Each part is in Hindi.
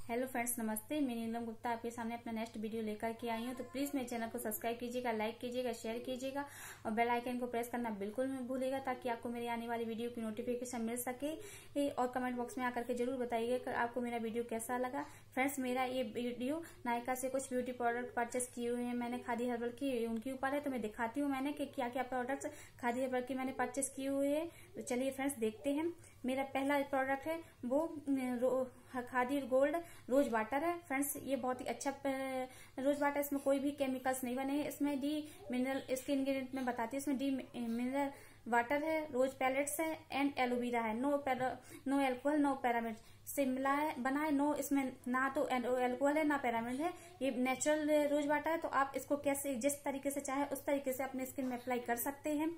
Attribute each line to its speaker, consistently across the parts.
Speaker 1: हेलो फ्रेंड्स, नमस्ते। मैं नीलम गुप्ता आपके सामने अपना नेक्स्ट वीडियो लेकर के आई हूँ। तो प्लीज मेरे चैनल को सब्सक्राइब कीजिएगा, लाइक कीजिएगा, शेयर कीजिएगा और बेल आइकन को प्रेस करना बिल्कुल मत भूलिएगा ताकि आपको मेरी आने वाली वीडियो की नोटिफिकेशन मिल सके। और कमेंट बॉक्स में आकर के जरूर बताइएगा कि आपको मेरा वीडियो कैसा लगा। फ्रेंड्स, मेरा ये वीडियो नायका से कुछ ब्यूटी प्रोडक्ट परचेस किए हुए हैं मैंने खादी हर्बल की, उनके ऊपर है। तो मैं दिखाती हूँ मैंने कि क्या क्या प्रोडक्ट्स खादी हर्बल की मैंने परचेस किए हुए हैं। तो चलिए फ्रेंड्स देखते हैं। मेरा पहला प्रोडक्ट है वो खादी गोल्ड रोज वाटर है। फ्रेंड्स, ये बहुत ही अच्छा रोज वाटर, इसमें कोई भी केमिकल्स नहीं बने हैं। इसमें डी मिनरल, इसके इंग्रेडिएंट में बताती हूँ। इसमें डी मिनरल वाटर है, रोज पैलेट्स है एंड एलोवेरा है। नो एल्कोहल, नो पैरामिड से मिला है, बना है। नो इसमें ना तो एल्कोहल है ना पैरामिड है। ये नेचुरल रोज वाटर है। तो आप इसको कैसे जिस तरीके से चाहे उस तरीके से अपने स्किन में अप्लाई कर सकते हैं।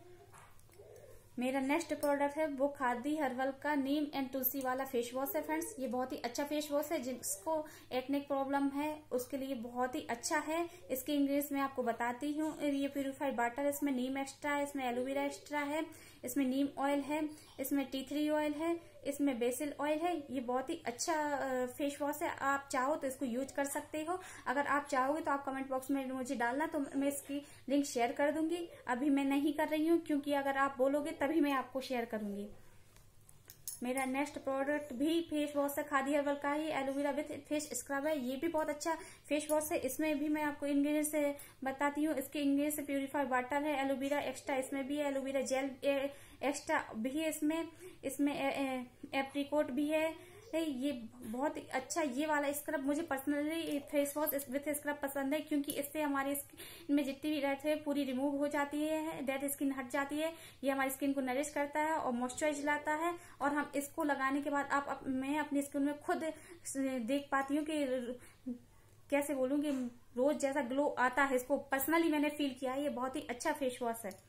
Speaker 1: मेरा नेक्स्ट प्रोडक्ट है वो खादी हर्बल का नीम एंड तुलसी वाला फेस वॉश है। फ्रेंड्स, ये बहुत ही अच्छा फेस वॉश है। जिसको एक्ने प्रॉब्लम है उसके लिए बहुत ही अच्छा है। इसके इंग्रेडिएंट्स मैं आपको बताती हूँ। ये प्यूरिफाइड वाटर, इसमें नीम एक्स्ट्रा है, इसमें एलोवेरा एक्स्ट्रा है, इसमें नीम ऑयल है, इसमें टी 3 ऑयल है, इसमें बेसिल ऑयल है। ये बहुत ही अच्छा फेस वॉश है। आप चाहो तो इसको यूज कर सकते हो। अगर आप चाहोगे तो आप कमेंट बॉक्स में मुझे डालना, तो मैं इसकी लिंक शेयर कर दूंगी। अभी मैं नहीं कर रही हूँ क्योंकि अगर आप बोलोगे तभी मैं आपको शेयर करूंगी। मेरा नेक्स्ट प्रोडक्ट भी फेस वॉश है, खादी हर्बल का ही, एलोवेरा विथ फेस स्क्रब है। ये भी बहुत अच्छा फेस वॉश है। इसमें भी मैं आपको इंग्रेडिएंट्स बताती हूँ। इसके इंग्रेडिएंट्स प्यूरिफाइड वाटर है, एलोवेरा एक्स्ट्रा इसमें भी है, एलोवेरा जेल एक्स्ट्रा भी है, इसमें एप्रिकॉट भी है। ये बहुत ही अच्छा, ये वाला स्क्रब मुझे personally face wash with scrub पसंद है क्योंकि इससे हमारे स्किन में जितनी भी डेड है पूरी रिमूव हो जाती है, डेड स्किन हट जाती है। ये हमारी स्किन को नरिश करता है और मॉइस्चराइज लाता है। और हम इसको लगाने के बाद मैं अपनी स्किन में खुद देख पाती हूँ कि कैसे बोलूंगी, रोज जैसा ग्लो आता है। इसको पर्सनली मैंने फील किया है। ये बहुत ही अच्छा फेस वॉश है।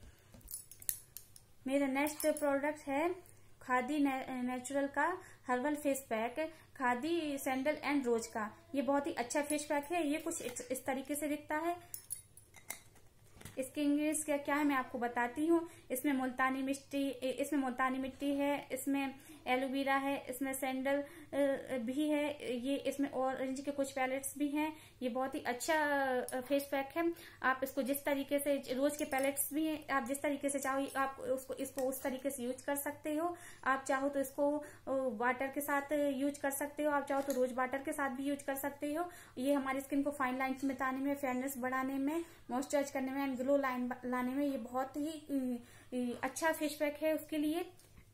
Speaker 1: मेरा नेक्स्ट प्रोडक्ट है खादी नेचुरल का herbal face pack, Khadi sandal and rose का। ये बहुत ही अच्छा फेस पैक है। ये कुछ इस तरीके से दिखता है। इसके इंग्रेडिएंट्स क्या क्या है मैं आपको बताती हूँ। इसमें मुल्तानी मिट्टी है, इसमें एलोवेरा है, इसमें सैंडल भी है, ये इसमें ऑरेंज के कुछ पैलेट्स भी हैं। ये बहुत ही अच्छा फेस पैक है। आप इसको जिस तरीके से, रोज के पैलेट्स भी हैं, आप जिस तरीके से चाहो आप इसको उस तरीके से यूज कर सकते हो। आप चाहो तो इसको वाटर के साथ यूज कर सकते हो, आप चाहो तो रोज वाटर के साथ भी यूज कर सकते हो। ये हमारी स्किन को फाइन लाइन्स मिटाने में, फेयरनेस बढ़ाने में, मॉइस्चराइज करने में एंड ग्लो लाइन लाने में ये बहुत ही अच्छा फेस पैक है उसके लिए।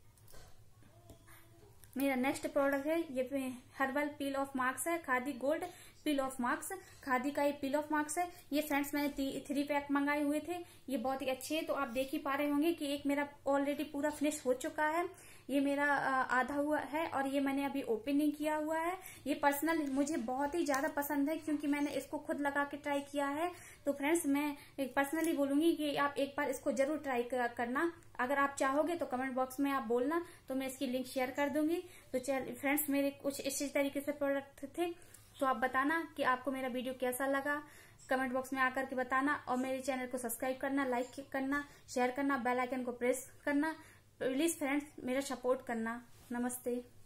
Speaker 1: मेरा नेक्स्ट प्रोडक्ट है ये हर्बल पील ऑफ मार्क्स है, Khadi gold peel off masks. Khadi का ये पील ऑफ मार्क्स है। ये फ्रेंड्स मैंने 3 पैक मंगाए हुए थे। ये बहुत ही अच्छे हैं। तो आप देख ही पा रहे होंगे कि एक मेरा ऑलरेडी पूरा फिनिश हो चुका है, ये मेरा आधा हुआ है और ये मैंने अभी ओपन नहीं किया हुआ है। ये पर्सनल मुझे बहुत ही ज्यादा पसंद है क्योंकि मैंने इसको खुद लगा के ट्राई किया है। तो फ्रेंड्स, मैं पर्सनली बोलूंगी कि आप एक बार इसको जरूर ट्राई करना। अगर आप चाहोगे तो कमेंट बॉक्स में आप बोलना, तो मैं इसकी लिंक शेयर कर दूंगी। तो चल फ्रेंड्स, मेरे कुछ इसी तरीके से प्रोडक्ट थे। तो आप बताना कि आपको मेरा वीडियो कैसा लगा, कमेंट बॉक्स में आकर के बताना। और मेरे चैनल को सब्सक्राइब करना, लाइक करना, शेयर करना, बेल आइकन को प्रेस करना। प्लीज फ्रेंड्स, मेरा सपोर्ट करना। नमस्ते।